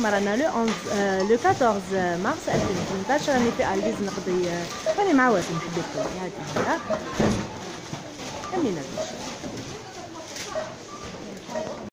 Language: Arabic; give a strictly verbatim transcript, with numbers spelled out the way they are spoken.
اليوم رانا لو أحد لو أربعطاش مارس ألفين وثمنطاش. راني في الفيز نقضي راني مع واتن حبيت تقولي هادي هي كملينا الفيديو.